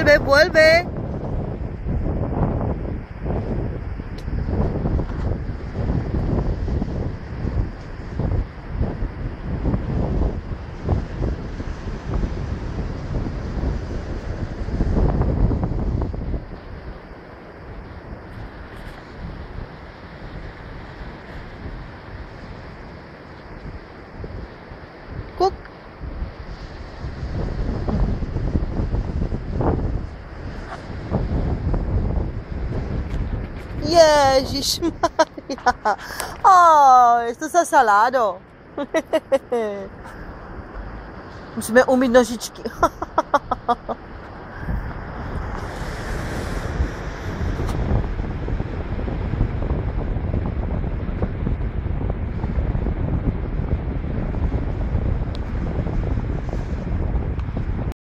Vuelve, vuelve. Cook. Ježišmarja. Oh, esto está salado. Musíme umýt nožičky.